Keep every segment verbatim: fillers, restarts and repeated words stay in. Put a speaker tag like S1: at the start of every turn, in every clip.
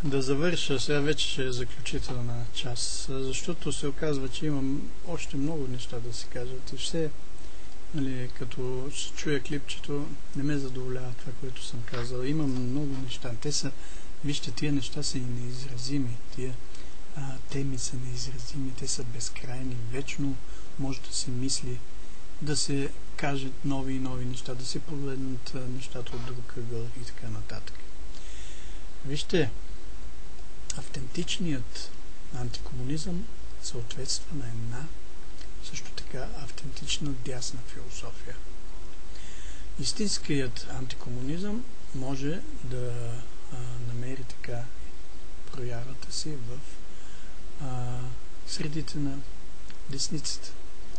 S1: да завърша, сега вече ще е заключителна част, защото се оказва, че имам още много неща да се кажат и все, нали, като се чуя клипчето, не ме задоволява това, което съм казал. Имам много неща. Те са, вижте, тия неща са и неизразими. Тия а, теми са неизразими, те са безкрайни. Вечно може да се мисли, да се кажат нови и нови неща, да се погледнат нещата от друг ъгъл и така нататък. Вижте, автентичният антикомунизъм съответства на една също така автентична дясна философия. Истинският антикомунизъм може да а, намери така проявата си в а, средите на десницата.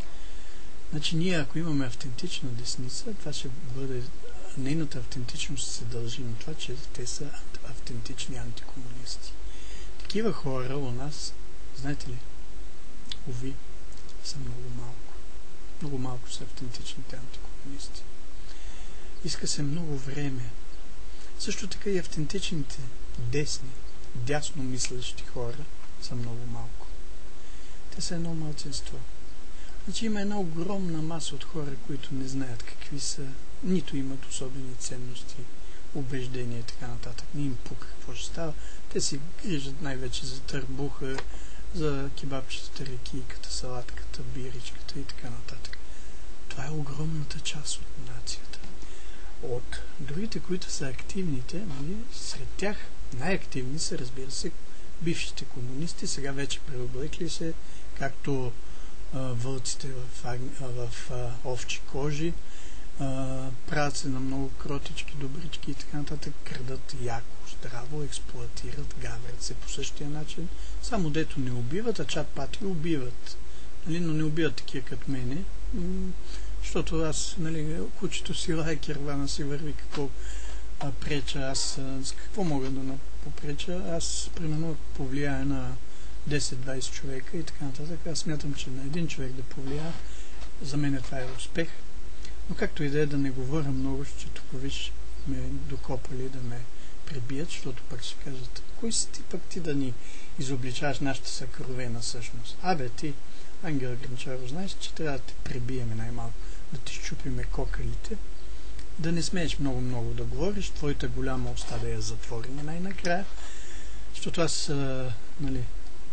S1: Значи ние, ако имаме автентична десница, това ще бъде, нейната автентичност се дължи на това, че те са автентични антикомунисти. Такива хора у нас, знаете ли, уви, са много малко. Много малко са автентичните антикомунисти. Иска се много време. Също така и автентичните десни, дясно мислещи хора са много малко. Те са едно малцинство. Значи има една огромна маса от хора, които не знаят какви са, нито имат особени ценности, убеждения и така нататък. Не им пука какво ще става. Те си грижат най-вече за търбуха, за кебабчетата, рекийката, салатката, биричката и така нататък. Това е огромната част от нацията. От другите, които са активните, нали, сред тях най-активни са, разбира се, бившите комунисти, сега вече преоблекли се, както а, вълците в, а, в а, овчи кожи, а, правят се на много кротички, добрички и така нататък, крадат яко, здраво, експлоатират, гаврят се по същия начин, само дето не убиват, а чат пати убиват. Нали, но не убиват такива като мене, защото аз, нали, кучето си лая, кервана си върви, какво а, преча, аз с какво мога да попреча, аз примерно повлияя на десет-двайсет човека и така нататък. Аз смятам, че на един човек да повлия, за мен това е успех. Но както и да е, да не говоря много, че тук виж ме докопали да ме пребият, защото пък ще кажат, кой си ти пък ти да ни изобличаваш нашата съкровена същност? Абе ти, Ангел Гринчаров, знаеш, че трябва да те пребиеме най-малко, да ти щупиме кокалите, да не смееш много-много да говориш, твоята голяма уста да я затвориме най-накрая, защото аз, а, нали,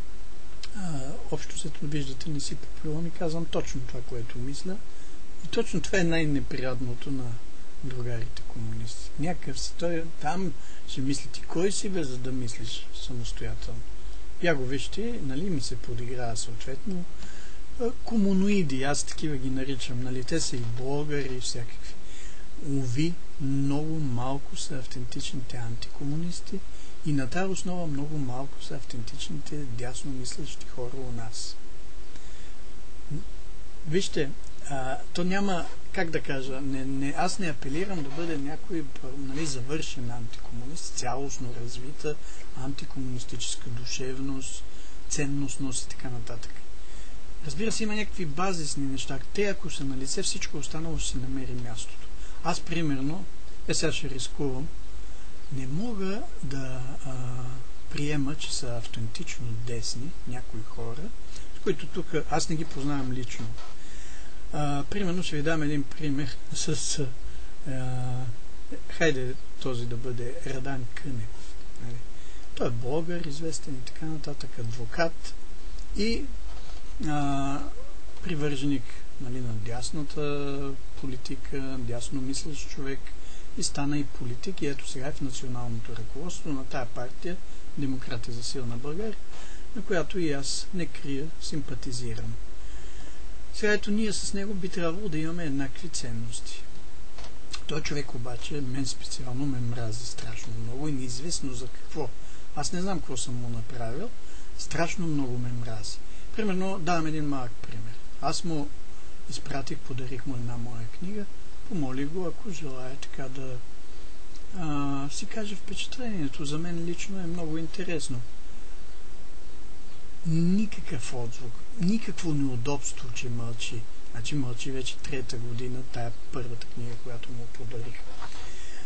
S1: а, общо след виждате, не си поплювам и казвам точно това, което мисля. И точно това е най-неприятното на другарите комунисти. Някакъв си, той там ще мисли ти кой си бе, за да мислиш самостоятелно. Я го вижте, нали, ми се подиграва съответно комуноиди, аз такива ги наричам, нали, те са и блогъри и всякакви. Уви, много малко са автентичните антикомунисти и на тази основа много малко са автентичните дясно мислещи хора у нас. Вижте, а, то няма, как да кажа, не, не, аз не апелирам да бъде някой, нали, завършен антикомунист, цялостно развита антикомунистическа душевност, ценностност и така нататък. Разбира се, има някакви базисни неща. Те, ако са на лице, всичко останало ще се намери мястото. Аз, примерно, е сега ще рискувам, не мога да а, приема, че са автентично десни някои хора, с които тук аз не ги познавам лично. А, примерно ще ви дам един пример с а, хайде този да бъде Радан Кънев. Нали? Той е блогър, известен и така нататък, адвокат и а, привърженик, нали, на дясната политика, дясно мислещ човек и стана и политик и ето сега е в националното ръководство на тая партия Демократи за силна България, на която и аз не крия, симпатизирам. Сега ето ние с него би трябвало да имаме еднакви ценности. Той човек обаче, мен специално ме мрази страшно много и неизвестно за какво. Аз не знам какво съм му направил, страшно много ме мрази. Примерно, давам един малък пример. Аз му изпратих, подарих му една моя книга, помолих го, ако желая така да а, си каже впечатлението. За мен лично е много интересно. Никакъв отзвук, никакво неудобство, че мълчи. Значи мълчи вече трета година, тая първата книга, която му подарих.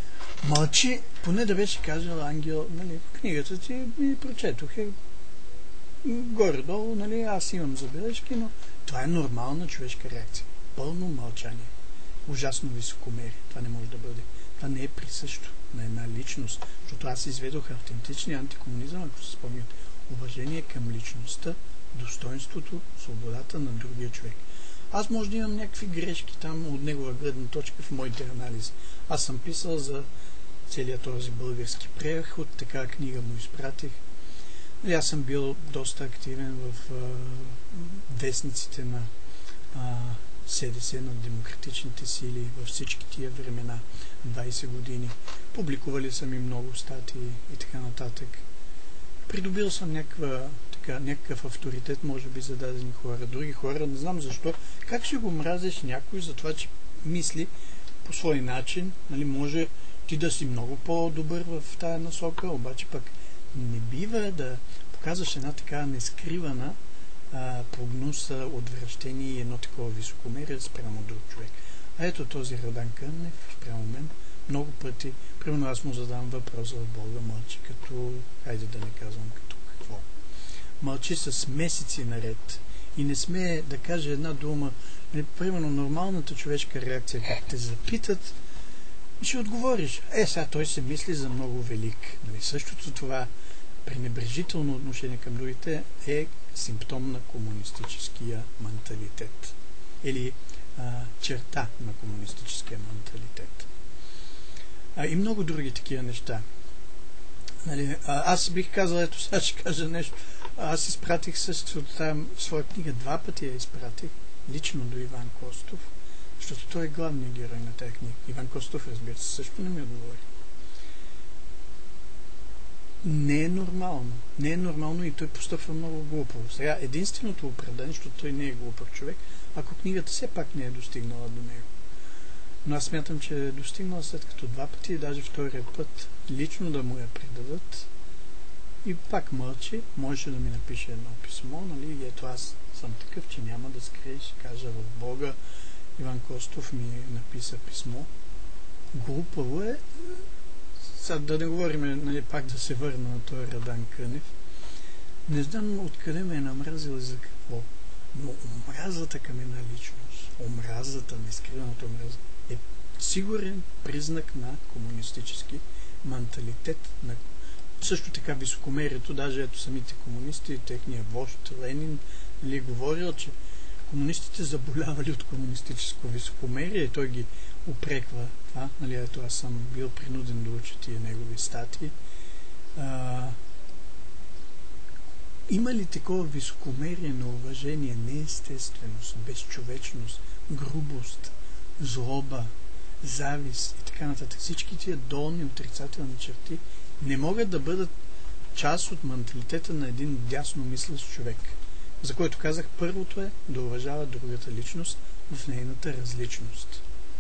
S1: Мълчи, поне да беше казал Ангел, нали, книгата ти ми прочетох. Е, горе-долу, нали, аз имам забележки, но това е нормална човешка реакция. Пълно мълчание. Ужасно високомерие. Това не може да бъде. Това не е присъщо на една личност, защото аз изведох автентичния антикомунизъм, ако се спомнят. Уважение към личността, достоинството, свободата на другия човек. Аз може да имам някакви грешки там от негова гледна точка в моите анализи. Аз съм писал за целият този български преход, така книга му изпратих. Аз съм бил доста активен в а, вестниците на а, СДС, на демократичните сили във всички тия времена, двайсет години. Публикували съм и много статии и така нататък. Придобил съм някаква, така, някакъв авторитет, може би, за дадени хора. Други хора, не знам защо. Как ще го мразиш някой за това, че мисли по свой начин? Нали, може ти да си много по-добър в тая насока, обаче пък не бива да показваш една така нескривана а, прогноза, отвращение и едно такова високомерие спрямо друг човек. А ето този Радан Кънев спрямо мен много пъти, примерно аз му задавам въпрос в Бога, мълчи като, хайде да не казвам като какво. Мълчи с месеци наред и не смее да каже една дума. Примерно нормалната човешка реакция, как те запитат, ще отговориш. Е, сега той се мисли за много велик. Нали, същото това пренебрежително отношение към другите е симптом на комунистическия менталитет. Или а, черта на комунистическия менталитет. А, и много други такива неща. Нали, а, аз бих казал, ето сега ще кажа нещо. Аз изпратих също там своя книга, два пъти я изпратих, лично до Иван Костов, защото той е главният герой на тази книга. Иван Костов, разбира се, също не ми отговори. Не е нормално. Не е нормално и той постъпва много глупаво. Сега, единственото оправдание, защото той не е глупав човек, ако книгата все пак не е достигнала до него. Но аз смятам, че е достигнала след като два пъти и даже втория път лично да му я предадат и пак мълчи, можеше да ми напише едно писмо, нали, и ето аз съм такъв, че няма да скрия, ще кажа в Бога. Иван Костов ми написа писмо. Глупаво е. Сега да не говорим, нали, пак да се върна на този Радан Кънев. Не знам откъде ме е намразил и за какво, но омразата към една личност, омразата, нескриваната омраза, е сигурен признак на комунистически менталитет. На... Също така високомерието, даже ето самите комунисти, техния вожд Ленин ли говорил, че комунистите заболявали от комунистическо високомерие и той ги упреква. Това, нали, ето аз съм бил принуден да уча тия негови статии. А, има ли такова високомерие на уважение, неестественост, безчовечност, грубост, злоба, завист и така нататък? Всички тия долни отрицателни черти не могат да бъдат част от менталитета на един дясно мислещ човек, за който казах, първото е да уважава другата личност в нейната различност.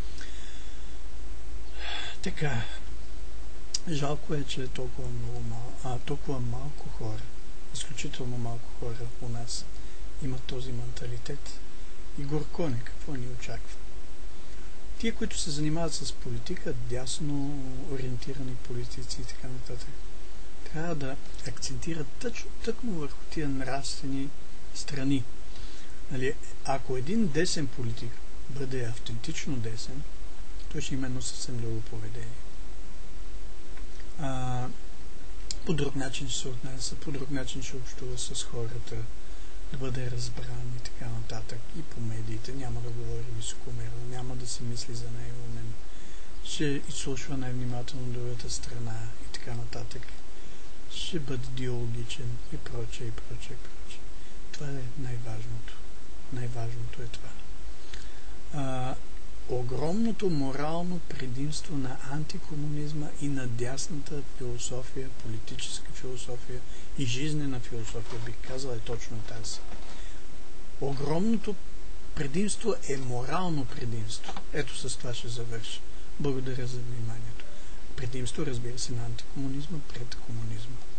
S1: Така, жалко е, че е толкова много мал, а, толкова малко хора, изключително малко хора у нас имат този менталитет. И горко не, какво ни очаква? Тие, които се занимават с политика, дясно ориентирани политици и така нататък, трябва да акцентират тъчно, тъкмо върху тия нравствени страни. Нали, ако един десен политик бъде автентично десен, той ще има едно съвсем друго поведение. А, по друг начин ще се отнася, по друг начин ще общува с хората, да бъде разбран и така нататък. И по медиите няма да говори високомерно, няма да си мисли за най-умен, ще изслушва най-внимателно другата страна и така нататък. Ще бъде диалогичен и прочее, и прочее, и прочее. Това е най-важното. Най-важното е това. А, огромното морално предимство на антикомунизма и на дясната философия, политическа философия и жизнена философия, бих казал, е точно тази. Огромното предимство е морално предимство. Ето с това ще завърша. Благодаря за вниманието. Предимство, разбира се, на антикомунизма пред комунизма.